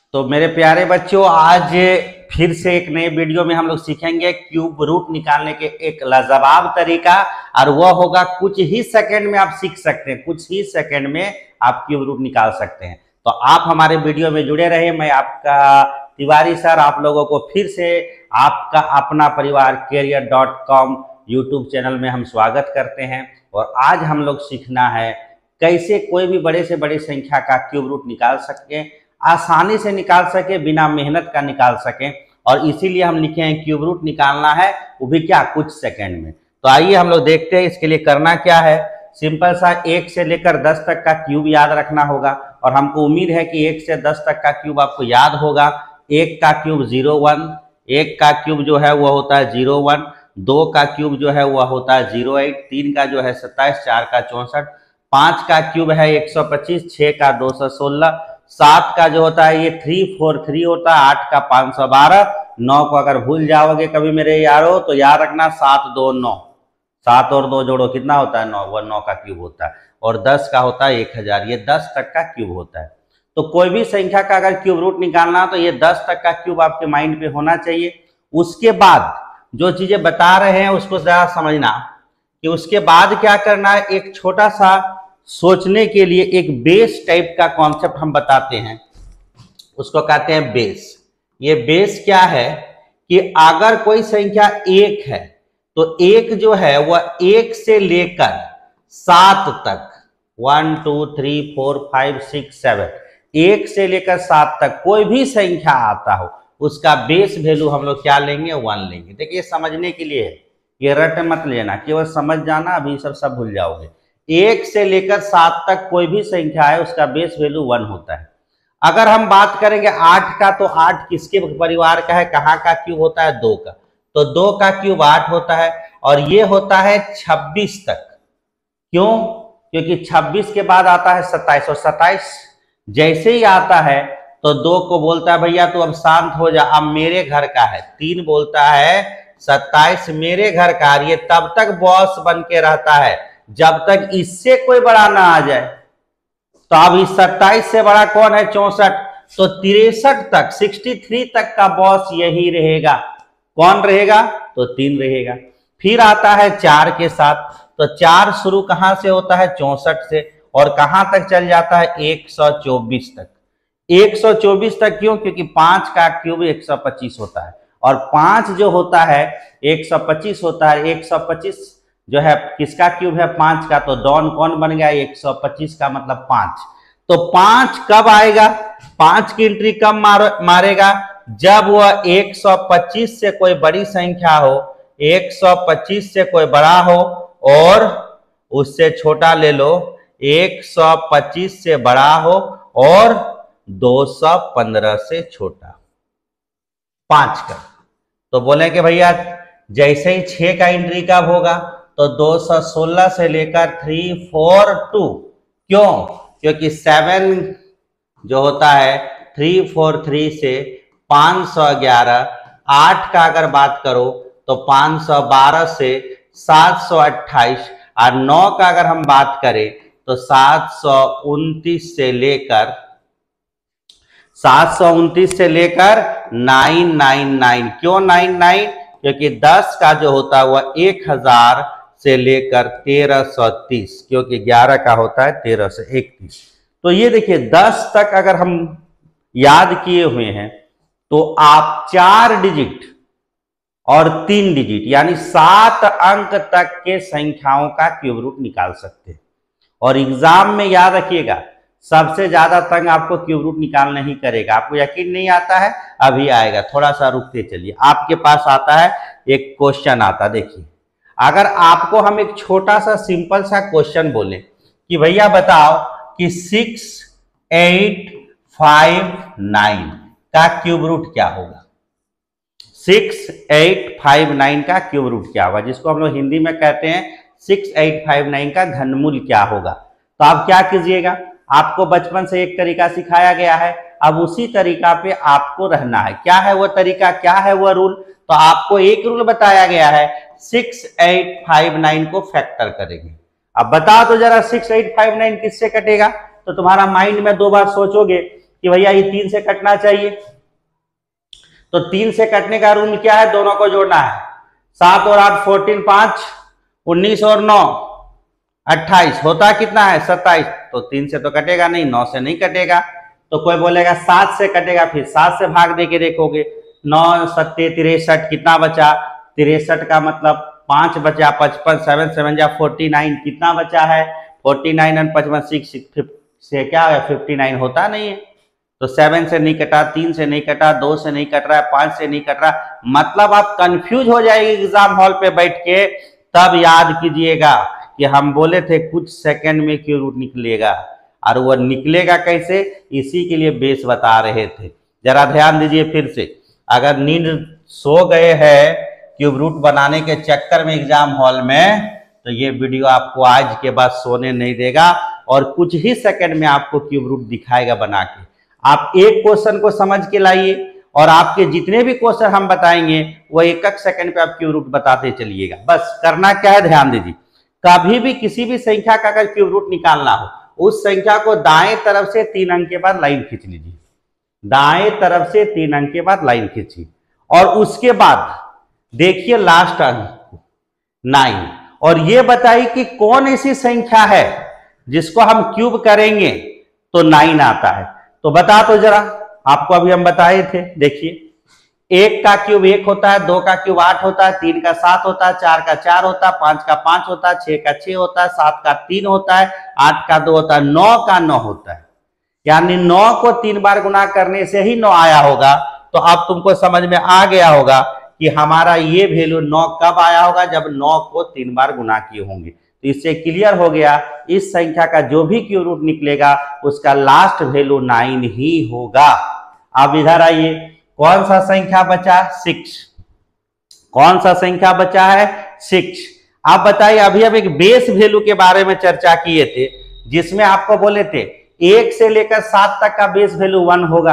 तो मेरे प्यारे बच्चों, आज फिर से एक नए वीडियो में हम लोग सीखेंगे क्यूब रूट निकालने के एक लाजवाब तरीका। और वह होगा कुछ ही सेकंड में आप सीख सकते हैं, कुछ ही सेकंड में आप क्यूब रूट निकाल सकते हैं। तो आप हमारे वीडियो में जुड़े रहे। मैं आपका तिवारी सर आप लोगों को फिर से आपका अपना परिवार career.com यूट्यूब चैनल में हम स्वागत करते हैं। और आज हम लोग सीखना है कैसे कोई भी बड़े से बड़ी संख्या का क्यूब रूट निकाल सके, आसानी से निकाल सके, बिना मेहनत का निकाल सके। और इसीलिए हम लिखे हैं क्यूब रूट निकालना है, वो भी क्या, कुछ सेकंड में। तो आइए हम लोग देखते हैं इसके लिए करना क्या है। सिंपल सा 1 से लेकर 10 तक का क्यूब याद रखना होगा। और हमको उम्मीद है कि 1 से 10 तक का क्यूब आपको याद होगा। 1 का क्यूब 01, 1 का क्यूब जो है वह होता है 01, 2 का क्यूब जो है वह होता है 08, 3 का जो है 27, 4 का 64, 5 का क्यूब है 125, 6 का 216, 7 का जो होता है ये 343 होता है, 8 का 512, 9 को अगर भूल जाओगे कभी मेरे यारो तो याद रखना 7 2 9, 7 और 2 जोड़ो कितना होता है 9, वह 9 का क्यूब होता है। और 10 का होता है 1000, ये 10 तक का क्यूब होता है। तो कोई भी संख्या का अगर क्यूब रूट निकालना तो ये 10 तक का क्यूब आपके माइंड पे होना चाहिए। उसके बाद जो चीजें बता रहे हैं उसको जरा समझना कि उसके बाद क्या करना है। एक छोटा सा सोचने के लिए एक बेस टाइप का कॉन्सेप्ट हम बताते हैं, उसको कहते हैं बेस। ये बेस क्या है कि अगर कोई संख्या 1 है तो 1 जो है वह 1 से लेकर 7 तक, 1 2 3 4 5 6 7, 1 से लेकर 7 तक कोई भी संख्या आता हो उसका बेस वैल्यू हम लोग क्या लेंगे, 1 लेंगे। देखिए समझने के लिए है, ये रट मत लेना, केवल समझ जाना, अभी सब भूल जाओगे। 1 से लेकर 7 तक कोई भी संख्या है उसका बेस वैल्यू 1 होता है। अगर हम बात करेंगे 8 का तो 8 किसके परिवार का है, कहाँ का क्यूब होता है, 2 का। तो 2 का क्यूब 8 होता है। और ये होता है 26 तक। क्यों? क्योंकि 26 के बाद आता है 27, और 27 जैसे ही आता है तो 2 को बोलता है भैया तू अब शांत हो जा, अब मेरे घर का है। 3 बोलता है 27 मेरे घर का। ये तब तक बॉस बन के रहता है जब तक इससे कोई बड़ा ना आ जाए। तो अब इस 27 से बड़ा कौन है, 64। तो 63 तक, 63 तक का बॉस यही रहेगा। कौन रहेगा? तो 3 रहेगा। फिर आता है 4 के साथ। तो 4 शुरू कहां से होता है, 64 से, और कहां तक चल जाता है, 124 तक। 124 तक क्यों? क्योंकि 5 का क्यूब 125 होता है, और 5 जो होता है 125 होता है। 125 जो है किसका क्यूब है, 5 का। तो डॉन कौन बन गया, 125 का मतलब 5। तो 5 कब आएगा, 5 की एंट्री कब मारेगा, जब वह 125 से कोई बड़ी संख्या हो, 125 से कोई बड़ा हो, और उससे छोटा ले लो, 125 से बड़ा हो और 215 से छोटा, 5 का। तो बोले कि भैया जैसे ही 6 का एंट्री कब होगा, तो 216 से लेकर 342। क्यों? क्योंकि 7 जो होता है 343 से 511, 8 का अगर बात करो तो 512 से 728, और 9 का अगर हम बात करें तो 729 से लेकर 999। क्यों 99? क्योंकि 10 का जो होता है वह 1000 से लेकर 1330, क्योंकि 11 का होता है 13 से 31। तो ये देखिए 10 तक अगर हम याद किए हुए हैं तो आप 4 डिजिट और 3 डिजिट यानी 7 अंक तक के संख्याओं का क्यूब रूट निकाल सकते हैं। और एग्जाम में याद रखिएगा सबसे ज्यादा तंग आपको क्यूब रूट निकालना ही करेगा। आपको यकीन नहीं आता है, अभी आएगा, थोड़ा सा रुकते चलिए। आपके पास आता है एक क्वेश्चन आता, देखिए अगर आपको हम एक छोटा सा सिंपल सा क्वेश्चन बोले कि भैया बताओ कि 6 8 5 9 का क्यूब रूट क्या होगा। 6 8 5 9 का क्यूब रूट क्या होगा, जिसको हम लोग हिंदी में कहते हैं 6 8 5 9 का घनमूल क्या होगा। तो आप क्या कीजिएगा, आपको बचपन से एक तरीका सिखाया गया है, अब उसी तरीका पे आपको रहना है। क्या है वो तरीका, क्या है वो रूल? तो आपको एक रूल बताया गया है, 6 8 5 9 को फैक्टर करेंगे। अब बताओ तो जरा 6 8 5 9 किससे कटेगा? तो तुम्हारा माइंड में 2 बार सोचोगे कि भैया ये 3 से कटना चाहिए। तो 3 से कटने का रूल क्या है, दोनों को जोड़ना है। 7 और 8 14, 5 19 और 9 28 होता कितना है 27। तो 3 से तो कटेगा नहीं, 9 से नहीं कटेगा। तो कोई बोलेगा 7 से कटेगा, फिर 7 से भाग दे के देखोगे, 9 7 63 कितना बचा, 63 का मतलब 5 बचा, 55 7 7 जा 49 कितना बचा है 49 और 55 6 से क्या है 59 होता नहीं है। तो 7 से नहीं कटा, 3 से नहीं कटा, 2 से नहीं कट रहा है, 5 से नहीं कट रहा, मतलब आप कंफ्यूज हो जाएंगे एग्जाम हॉल पे बैठ के। तब याद कीजिएगा कि हम बोले थे कुछ सेकंड में क्यूब रूट निकलेगा, और वह निकलेगा कैसे, इसी के लिए बेस बता रहे थे। जरा ध्यान दीजिए फिर से, अगर नींद सो गए हैं क्यूब रूट बनाने के चक्कर में एग्जाम हॉल में, तो ये वीडियो आपको आज के बाद सोने नहीं देगा और कुछ ही सेकंड में आपको क्यूब रूट दिखाएगा बना के। आप एक क्वेश्चन को समझ के लाइए और आपके जितने भी क्वेश्चन हम बताएंगे वो एक एक सेकंड पे आप क्यूब रूट बताते चलिएगा। बस करना क्या है, ध्यान दीजिए, कभी भी किसी भी संख्या का अगर क्यूब रूट निकालना हो, उस संख्या को दाएं तरफ से 3 अंक के बाद लाइन खींच लीजिए, दाएं तरफ से 3 अंक के बाद लाइन खींचिए, और उसके बाद देखिए लास्ट अंक 9, और ये बताइए कि कौन ऐसी संख्या है जिसको हम क्यूब करेंगे तो 9 आता है। तो बता तो जरा, आपको अभी हम बताए थे, देखिए 1 का क्यूब 1 होता है, 2 का क्यूब 8 होता है, 3 का 7 होता है, 4 का 4 होता है, 5 का 5 होता है, 6 का 6 होता है, 7 का 3 होता है, 8 का 2 होता है, 9 का 9 होता है। यानी 9 को 3 बार गुना करने से ही 9 आया होगा। तो अब तुमको समझ में आ गया होगा कि हमारा ये वैल्यू 9 कब आया होगा, जब 9 को 3 बार गुना किए होंगे। तो इससे क्लियर हो गया, इस संख्या का जो भी क्यूब रूट निकलेगा उसका लास्ट वैल्यू 9 ही होगा। अब इधर आइए, कौन सा संख्या बचा, 6, कौन सा संख्या बचा है 6। आप बताइए, अभी हम एक बेस वैल्यू के बारे में चर्चा किए थे, जिसमें आपको बोले थे 1 से लेकर 7 तक का बेस वैल्यू 1 होगा,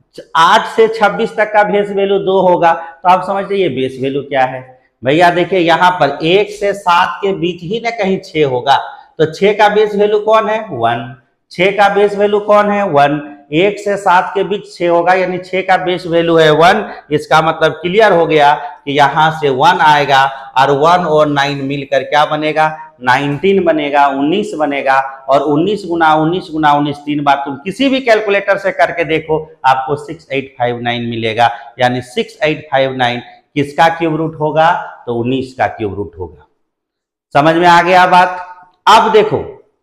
8 से 26 तक का बेस वैल्यू 2 होगा। तो आप समझते ये बेस वैल्यू क्या है भैया, देखिए यहां पर 1 से 7 के बीच ही ना कहीं 6 होगा, तो 6 का बेस वैल्यू कौन है 1, 6 का बेस वैल्यू कौन है 1, 1 से 7 के बीच 6 होगा, यानी 6 का बेस वैल्यू है 1। इसका मतलब क्लियर हो गया कि यहां से 1 आएगा, और 1 और 9 मिलकर क्या बनेगा 19 बनेगा, 19 बनेगा, और 19 गुना 19 गुना 19 3 बार तुम किसी भी कैलकुलेटर से करके देखो, आपको 6859 मिलेगा। यानी 6859 किसका क्यूब रूट होगा, तो 19 का क्यूब रूट होगा। समझ में आ गया बात। अब देखो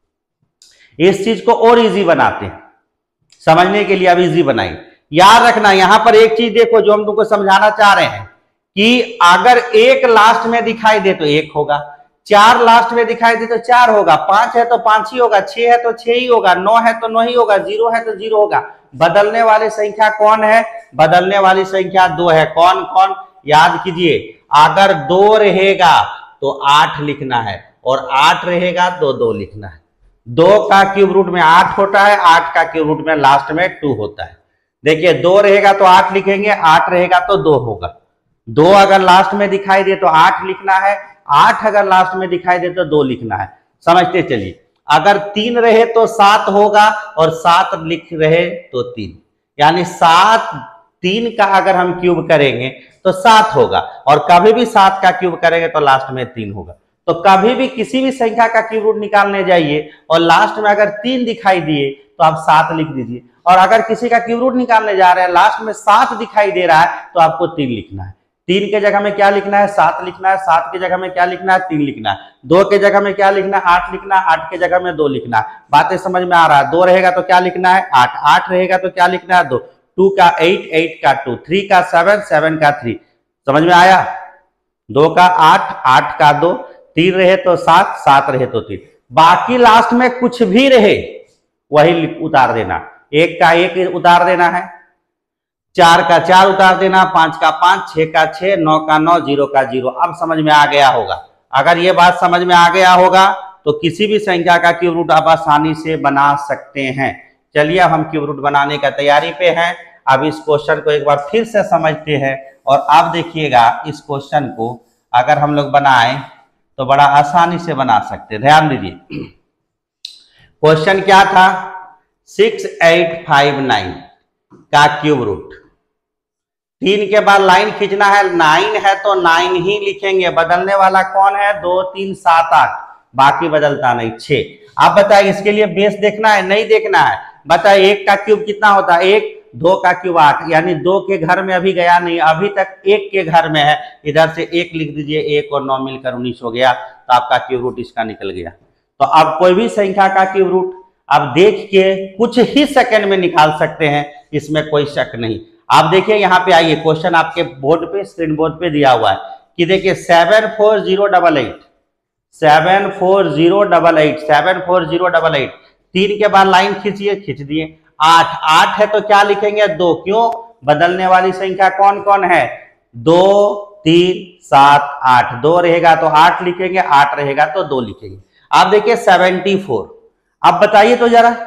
इस चीज को और इजी बनाते हैं, समझने के लिए अब इजी बनाई। याद रखना यहां पर एक चीज देखो जो हम तुमको समझाना चाह रहे हैं, कि अगर 1 लास्ट में दिखाई दे तो 1 होगा, 4 लास्ट में दिखाई दे तो 4 होगा, 5 है तो 5 ही होगा, 6 है तो 6 ही होगा, 9 है तो 9 ही होगा, 0 है तो 0 होगा। बदलने वाली संख्या कौन है, बदलने वाली संख्या 2 है। कौन कौन, याद कीजिए, अगर 2 रहेगा तो 8 लिखना है, और 8 रहेगा तो 2 लिखना है। 2 का क्यूब रूट में 8 होता है, 8 का क्यूब रूट में लास्ट में 2 होता है। देखिए 2 रहेगा तो 8 लिखेंगे, 8 रहेगा तो 2 होगा। 2 अगर लास्ट में दिखाई दे तो 8 लिखना है, 8 अगर लास्ट में दिखाई दे तो 2 लिखना है। समझते चलिए, अगर 3 रहे तो 7 होगा, और 7 लिख रहे तो 3, यानी 7 3 का अगर हम क्यूब करेंगे तो 7 होगा, और कभी भी 7 का क्यूब करेंगे तो लास्ट में 3 होगा। तो कभी भी किसी भी संख्या का क्यूब रूट निकालने जाइए और लास्ट में अगर 3 दिखाई दिए तो आप 7 लिख दीजिए, और अगर किसी का क्यूब रूट निकालने जा रहे हैं लास्ट में 7 दिखाई दे रहा है तो आपको 3 लिखना है। 3 के जगह में क्या लिखना है 7 लिखना है, 7 के जगह में क्या लिखना है 3 लिखना है, 2 के जगह में क्या लिखना है 8 लिखना है, 8 के जगह में 2 लिखना है। बातें समझ में आ रहा है। 2 रहेगा तो क्या लिखना है 8, 8 रहेगा तो क्या लिखना है 2, 2 का 8, 8 का 2, 3 का 7, 7 का 3। समझ में आया। 2 का 8, 8 का 2, 3 रहे तो 7, 7 रहे तो 3। बाकी लास्ट में कुछ भी रहे वही उतार देना। 1 का 1 उतार देना है, 4 का 4 उतार देना, 5 का 5, 6 का 6, 9 का 9, 0 का 0। अब समझ में आ गया होगा। अगर ये बात समझ में आ गया होगा तो किसी भी संख्या का क्यूब रूट आप आसानी से बना सकते हैं। चलिए अब हम क्यूब रूट बनाने का तैयारी पे हैं। अब इस क्वेश्चन को एक बार फिर से समझते हैं, और आप देखिएगा इस क्वेश्चन को अगर हम लोग बनाएं तो बड़ा आसानी से बना सकते हैं। ध्यान दीजिए क्वेश्चन क्या था 6859। का क्यूब रूट। 3 के बाद लाइन खींचना है, 9 है तो 9 ही लिखेंगे, बदलने वाला कौन है, 2 3 7 8, बाकी बदलता नहीं 6। आप बताइए इसके लिए बेस देखना है, नहीं देखना है, बताइए 1 का क्यूब कितना होता है, 1, 2 का क्यूब 8, यानी 2 के घर में अभी गया नहीं, अभी तक 1 के घर में है, इधर से 1 लिख दीजिए, 1 और 9 मिलकर 19 हो गया, तो आपका क्यूब रूट इसका निकल गया। तो अब कोई भी संख्या का क्यूब रूट आप देख के कुछ ही सेकंड में निकाल सकते हैं, इसमें कोई शक नहीं। आप देखिए यहाँ पे आइए, क्वेश्चन आपके बोर्ड पे, स्क्रीन बोर्ड पे दिया हुआ है कि देखिए 74088, 74088, 3 के बाद लाइन खींचिए, खींच दिए। 8 है तो क्या लिखेंगे, 2, क्यों, बदलने वाली संख्या कौन कौन है, 2 3 7 8, 2 रहेगा तो 8 लिखेंगे, 8 रहेगा तो 2 लिखेंगे। आप देखिए 74, अब बताइए तो जरा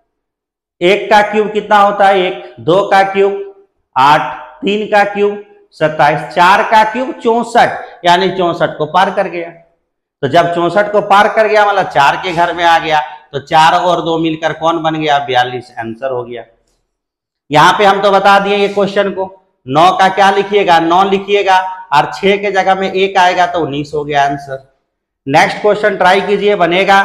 1 का क्यूब कितना होता है, 1, 2 का क्यूब 8, 3 का क्यूब 27, 4 का क्यूब 64, यानी 64 को पार कर गया। तो जब 64 को पार कर गया मतलब 4 के घर में आ गया, तो 4 और 2 मिलकर कौन बन गया, 42, आंसर हो गया। यहां पे हम तो बता दिए ये क्वेश्चन को, 9 का क्या लिखिएगा, 9 लिखिएगा, और 6 के जगह में 1 आएगा तो 19 हो गया आंसर। नेक्स्ट क्वेश्चन ट्राई कीजिए, बनेगा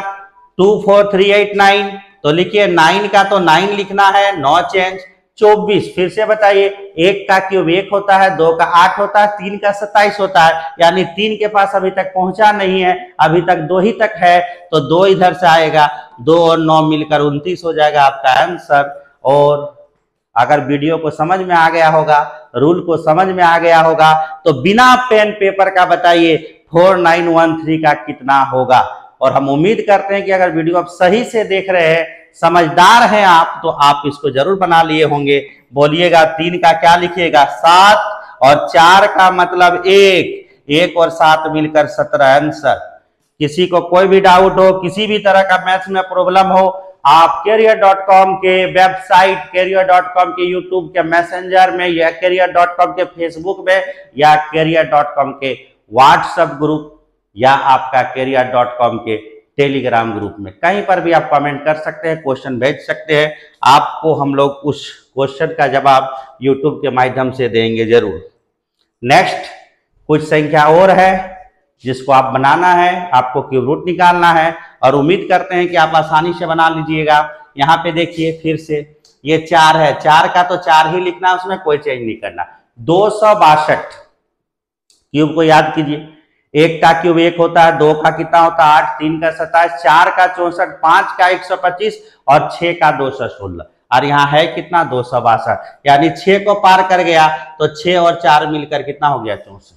24389, तो लिखिए 9 का तो 9 लिखना है, 9 चेंज, 24, फिर से बताइए 1 का क्यूब 1 होता है, 2 का 8 होता है, 3 का 27 होता है, यानी 3 के पास अभी तक पहुंचा नहीं है, अभी तक 2 ही तक है, तो 2 इधर से आएगा, 2 और 9 मिलकर 29 हो जाएगा आपका आंसर। और अगर वीडियो को समझ में आ गया होगा, रूल को समझ में आ गया होगा, तो बिना पेन पेपर का बताइए 4913 का कितना होगा। और हम उम्मीद करते हैं कि अगर वीडियो आप सही से देख रहे हैं, समझदार हैं आप, तो आप इसको जरूर बना लिए होंगे। बोलिएगा 3 का क्या लिखिएगा, 7, और 4 का मतलब 1 और 7 मिलकर 17 आंसर। किसी को कोई भी डाउट हो, किसी भी तरह का मैथ्स में प्रॉब्लम हो, आप career.com के वेबसाइट, career.com के यूट्यूब के मैसेंजर में, या career.com के फेसबुक में, या career.com के व्हाट्सएप ग्रुप, या आपका career.com के टेलीग्राम ग्रुप में, कहीं पर भी आप कमेंट कर सकते हैं, क्वेश्चन भेज सकते हैं, आपको हम लोग उस क्वेश्चन का जवाब यूट्यूब के माध्यम से देंगे जरूर। नेक्स्ट कुछ संख्या और है जिसको आप बनाना है, आपको क्यूब रूट निकालना है, और उम्मीद करते हैं कि आप आसानी से बना लीजिएगा। यहाँ पे देखिए फिर से ये 4 है, 4 का तो 4 ही लिखना, उसमें कोई चेंज नहीं करना। 262 क्यूब को याद कीजिए, 1 का क्यूब 1 होता है, 2 का कितना होता है 8, 3 का 27, 4 का 64, 5 का 125, और 6 का 216, और यहाँ है कितना 262, यानी 6 को पार कर गया, तो 6 और 4 मिलकर कितना हो गया 64।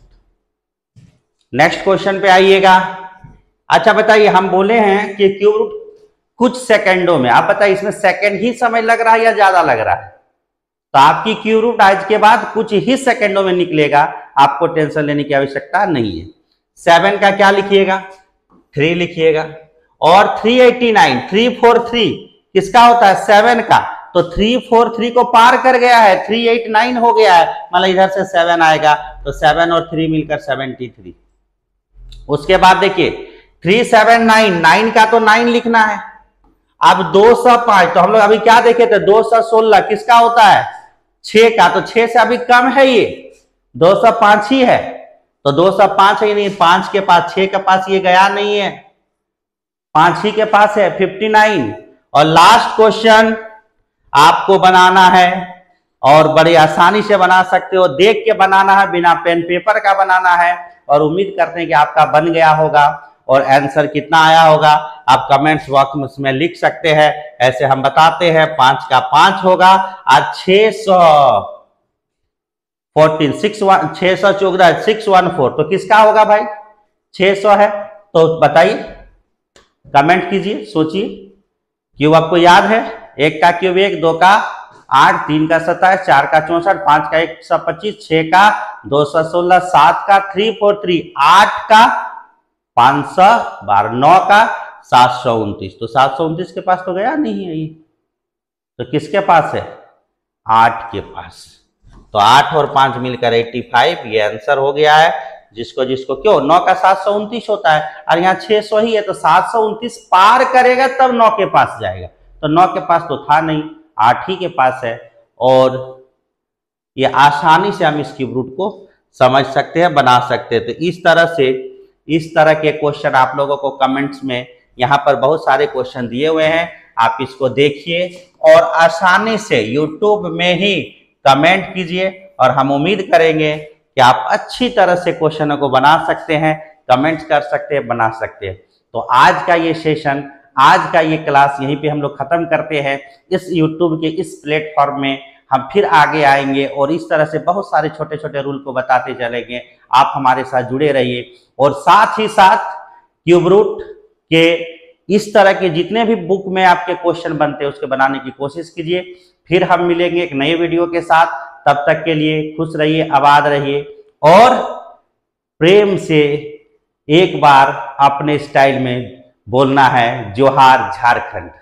नेक्स्ट क्वेश्चन पे आइएगा। अच्छा बताइए, हम बोले हैं कि क्यूब रूट कुछ सेकंडों में, आप बताइए इसमें सेकंड ही समय लग रहा है या ज्यादा लग रहा है, तो आपकी क्यूब रूट आज के बाद कुछ ही सेकंडों में निकलेगा, आपको टेंशन लेने की आवश्यकता नहीं है। 7 का क्या लिखिएगा, 3 लिखिएगा, और 343 किसका होता है, 7 का, तो 343 को पार कर गया है, 389 हो गया है, मतलब इधर से 7 आएगा, तो 7 और 3 मिलकर 73। उसके बाद देखिए 379, 9 का तो 9 लिखना है। अब 205, तो हम लोग अभी क्या देखे थे, 216 किसका होता है, 6 का, तो 6 से अभी कम है, ये 205 ही है, तो 205 ही नहीं, 5 के पास, 6 के पास ये गया नहीं है, 5 ही के पास है, 59। और लास्ट क्वेश्चन आपको बनाना है, और बड़ी आसानी से बना सकते हो, देख के बनाना है, बिना पेन पेपर का बनाना है, और उम्मीद करते हैं कि आपका बन गया होगा। और आंसर कितना आया होगा आप कमेंट्स बॉक्स में लिख सकते हैं। ऐसे हम बताते हैं, 5 का 5 होगा, आज 614, तो किसका होगा भाई, 600 है, तो बताइए, कमेंट कीजिए, सोचिए। क्यूब आपको याद है, 1 का क्यूब 1, 2 का 8, 3 का 27, 4 का 64, 5 का 125, 6 का 216, 7 का 343, 8 का 512, 9 का 729, तो 729 के पास तो गया नहीं है ये, तो किसके पास है, 8 के पास, तो 8 और 5 मिलकर 85, ये आंसर हो गया है। जिसको जिसको क्यों, 9 का 729 होता है, और यहाँ 600 ही है, तो 729 पार करेगा तब 9 के पास जाएगा, तो 9 के पास तो था नहीं, 8 ही के पास है। और ये आसानी से हम इस क्यूब रूट को समझ सकते हैं, बना सकते हैं। तो इस तरह के क्वेश्चन आप लोगों को कमेंट्स में यहाँ पर बहुत सारे क्वेश्चन दिए हुए हैं, आप इसको देखिए और आसानी से यूट्यूब में ही कमेंट कीजिए और हम उम्मीद करेंगे कि आप अच्छी तरह से क्वेश्चनों को बना सकते हैं, कमेंट कर सकते हैं, बना सकते हैं। तो आज का ये सेशन, आज का ये क्लास यहीं पे हम लोग खत्म करते हैं। इस यूट्यूब के इस प्लेटफॉर्म में हम फिर आगे आएंगे और इस तरह से बहुत सारे छोटे छोटे रूल को बताते चलेंगे। आप हमारे साथ जुड़े रहिए और साथ ही साथ क्यूब रूट के इस तरह के जितने भी बुक में आपके क्वेश्चन बनते हैं उसके बनाने की कोशिश कीजिए। फिर हम मिलेंगे एक नए वीडियो के साथ। तब तक के लिए खुश रहिए, आबाद रहिए और प्रेम से एक बार अपने स्टाइल में बोलना है, जोहार झारखंड।